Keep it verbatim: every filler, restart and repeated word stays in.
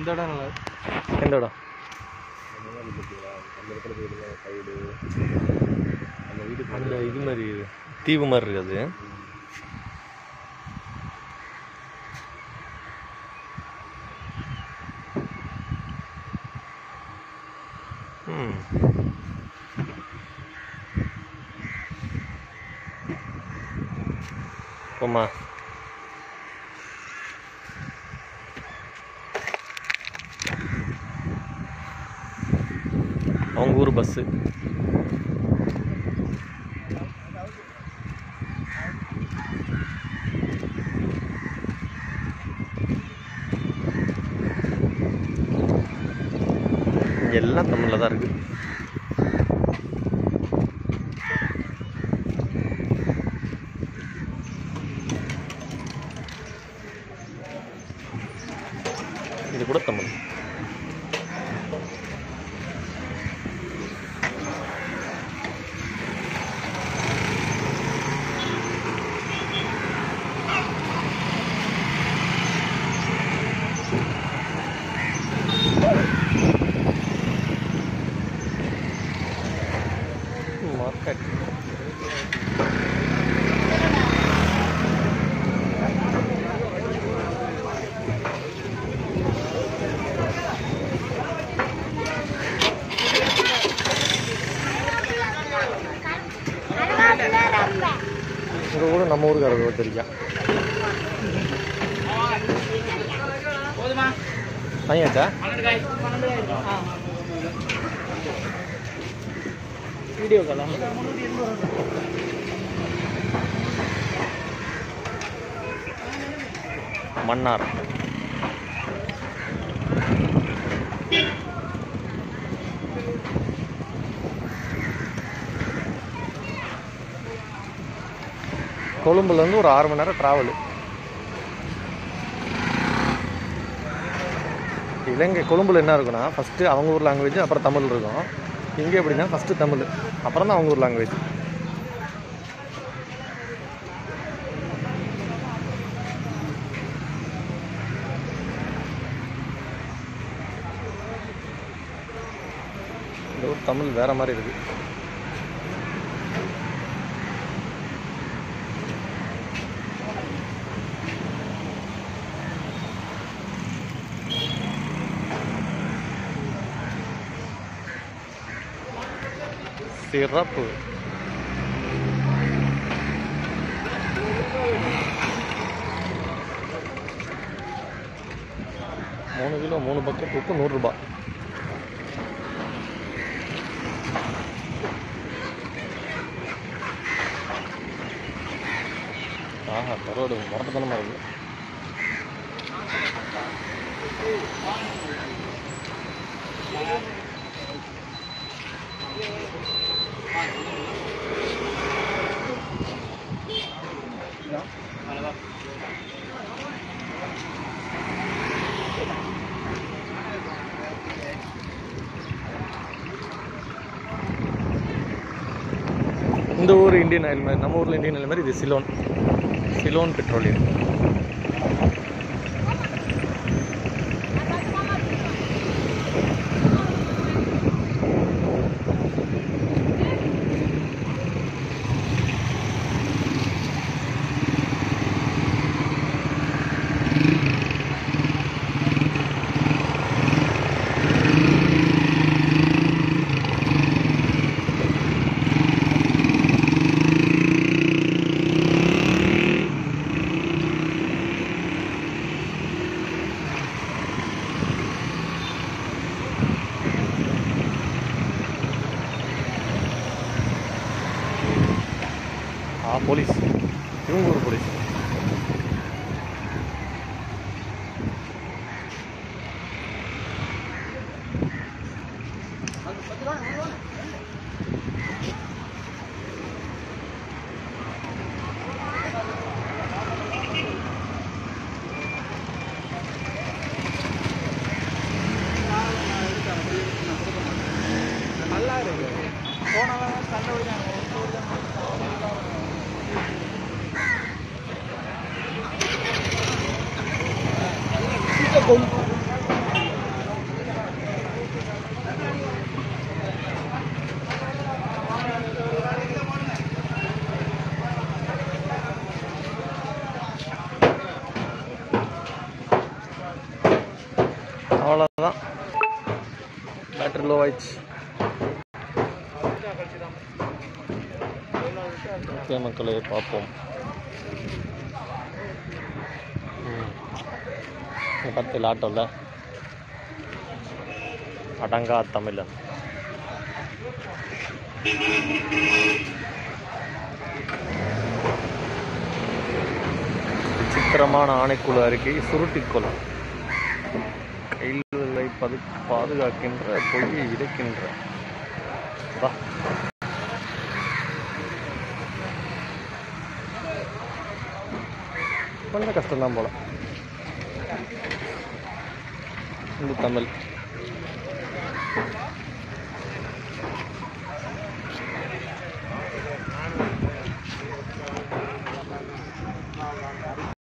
இந்த இடம் நல்லா எந்த இடம்? அந்த இது மாதிரி தீவு மாதிரி இருக்காது. ம் போமா. அவங்க ஊர் பஸ்ஸு. எல்லாம் தமிழில் தான் இருக்குது. இது கூட தமிழ். மார்க்கெட். இது கூட நம்ம ஊருக்காரங்க தெரியும். வாங்கியாச்சா? வீடியோ காலா? மன்னார். கொழும்புலேருந்து ஒரு ஆறு மணி நேரம் ட்ராவலு. இலங்கை கொழும்புல என்ன இருக்குன்னா ஃபஸ்ட்டு அவங்க ஊர் லாங்குவேஜ், அப்புறம் தமிழ் இருக்கும். இங்கே எப்படின்னா ஃபஸ்ட்டு தமிழ், அப்புறம் தான் அவங்க ஊர் லாங்குவேஜ். இந்த ஊர் தமிழ் வேற மாதிரி இருக்கு. சிறப்பு. மூணு கிலோ மூணு பக்கெட் உப்பு நூறு ரூபாய். ஆஹா, கரோடு முரட்டத்தனமாக இருக்கு. இந்த ஊர் இந்தியன் ஆயில் மாதிரி, நம்ம ஊரில் இந்தியன் ஆயில் மாதிரி இது சிலோன். சிலோன் பெட்ரோலியம். போலீஸ், இவங்க ஒரு போலீஸ். நல்லா இருக்கு. போனவங்க சண்டை விடுறாங்க. Hãy subscribe cho kênh Ghiền Mì Gõ để không bỏ lỡ những video hấp dẫn. Battery low ஆயிடுச்சு. ஓகே மக்களே, பார்ப்போம். பத்து ஆட்டோவில் அடங்கா தமிழன். விசித்திரமான ஆணைக்குழு அறிக்கை சுருட்டிக்கொள்ளும். கைகளை பது பாதுகாக்கின்ற பொய்யை விதைக்கின்ற வா. கொஞ்சம் கஷ்டம்தான் போல இந்த தமிழ்.